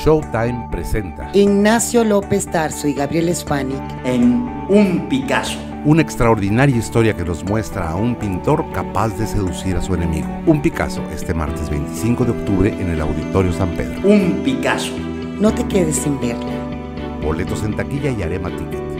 Showtime presenta Ignacio López Tarso y Gabriel Spanik en Un Picasso. una extraordinaria historia que nos muestra a un pintor capaz de seducir a su enemigo. Un Picasso, este martes 25 de octubre en el Auditorio San Pedro. Un Picasso. No te quedes sin verla. Boletos en taquilla y Arema Ticket.